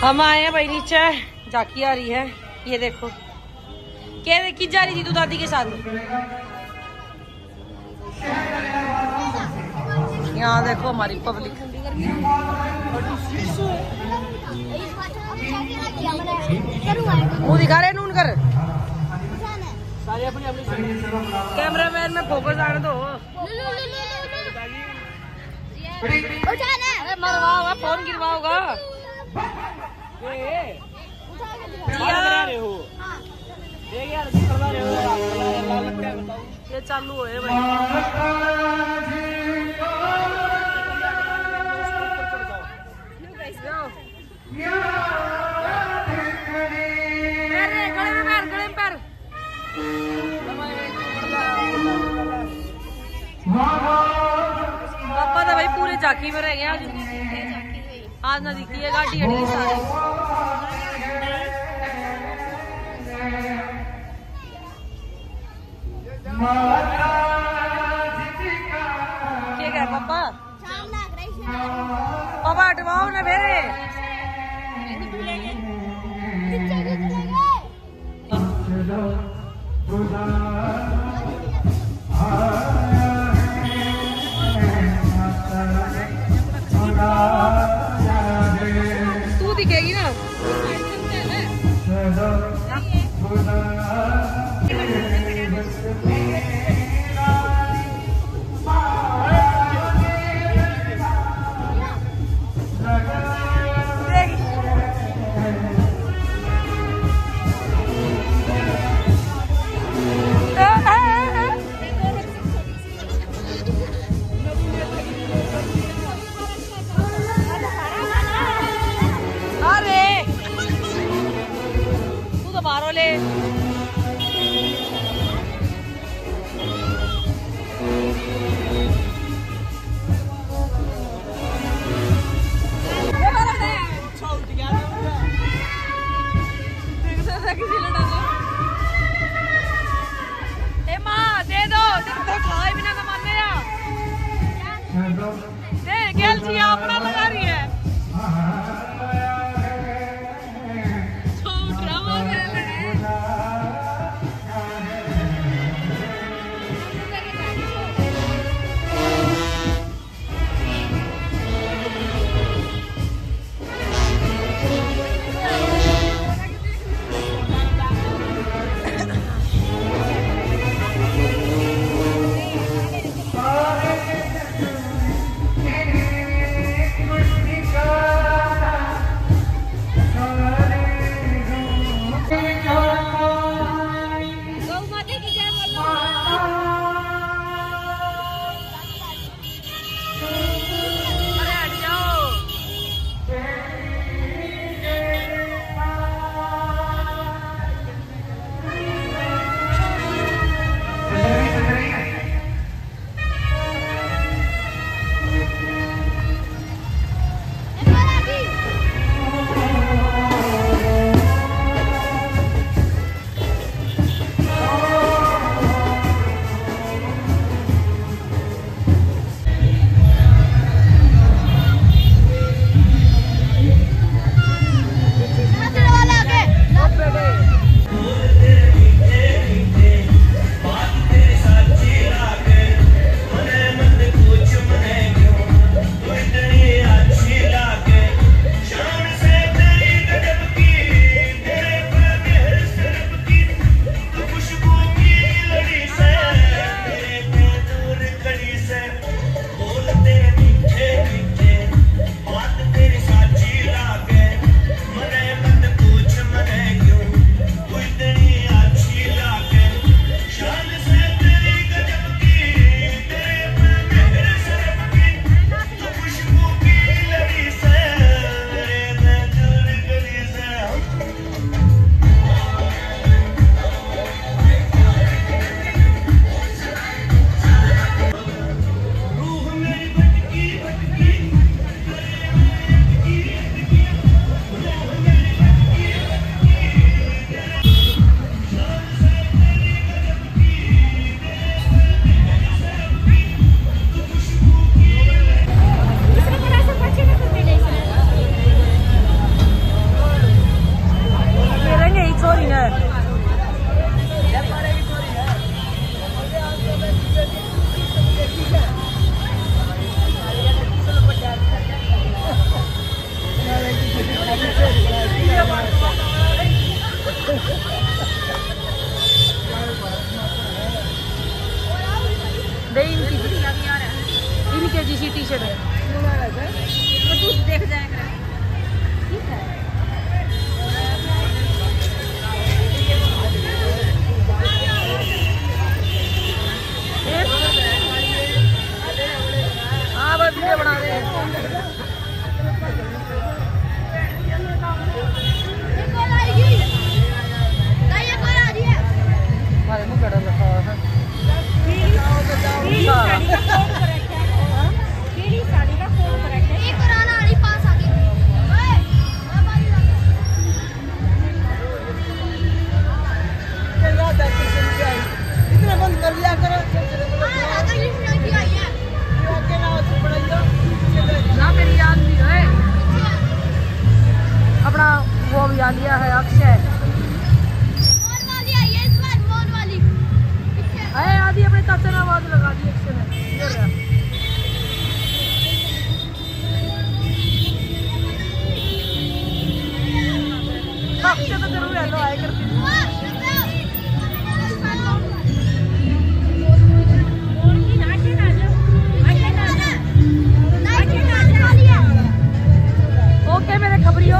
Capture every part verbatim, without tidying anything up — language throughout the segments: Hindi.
हम आए हैं भाई नीचे, झाकी आ रही है। ये देखो क्या देखी जा रही थी तू दादी के साथ। यहाँ देखो हमारी पब्लिक। मुँह दिखा रहे नून कर। कैमरा मैन में फोकस आने दो। मरवाओगा फोन गिरवाओगा। ये चालू है भाई। पापा तो भाई पूरे झाकी में रह गए आज। आज ना दिखती है गाड़ी अड़ी सारी। क्या कह पापा? पापा हटवाओ ना मेरे। तू दिखेगी ना। मारो ले। ए माँ दे दो, तो खाए बिना न मानने या दे कैल्सी अपना लगा रही है। वो भी आ लिया है अक्षय। अरे आदि अपने चाचा ने आवाज लगा दी अक्षय ने। अक्षय तो जरूर हेलो आए करती ओके मेरे खबरियों।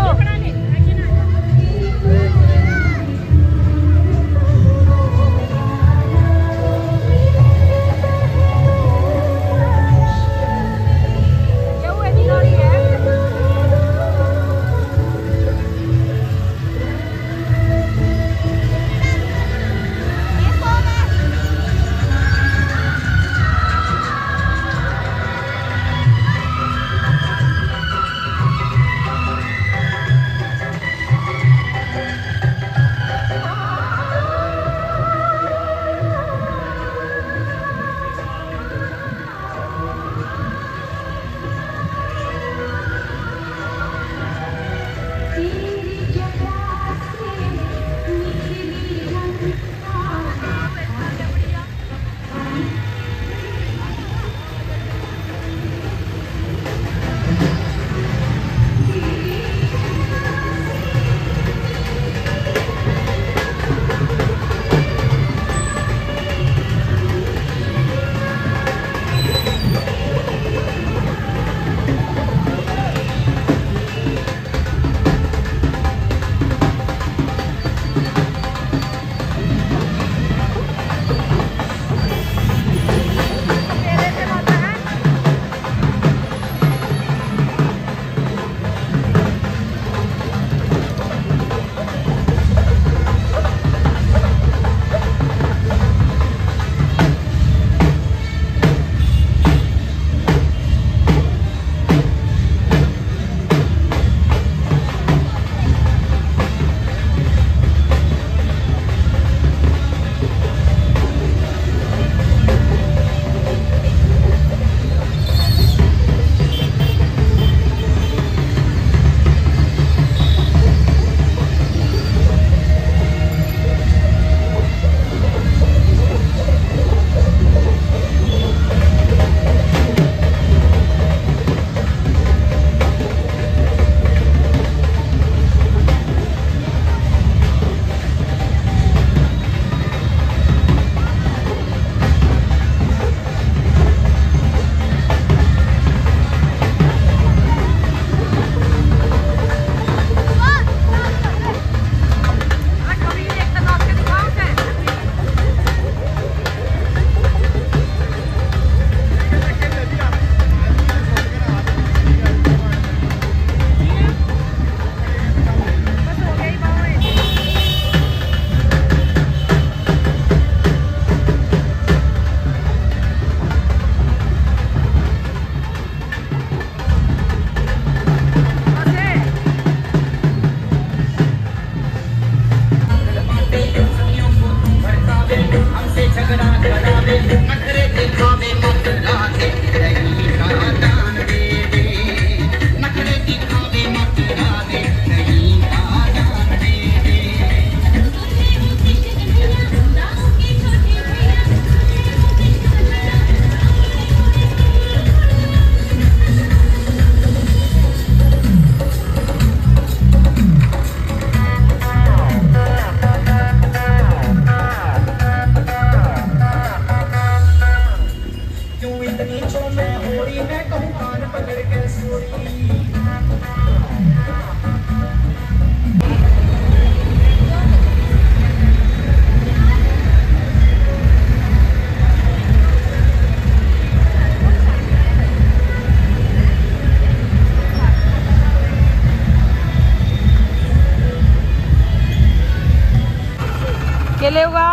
केले होगा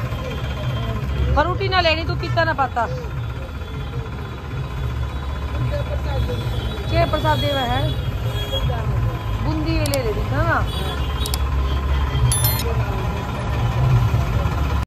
फ्रूटी ना लेनी तू पीता ना पाता के प्रसाद देवा है बूंदी ले ले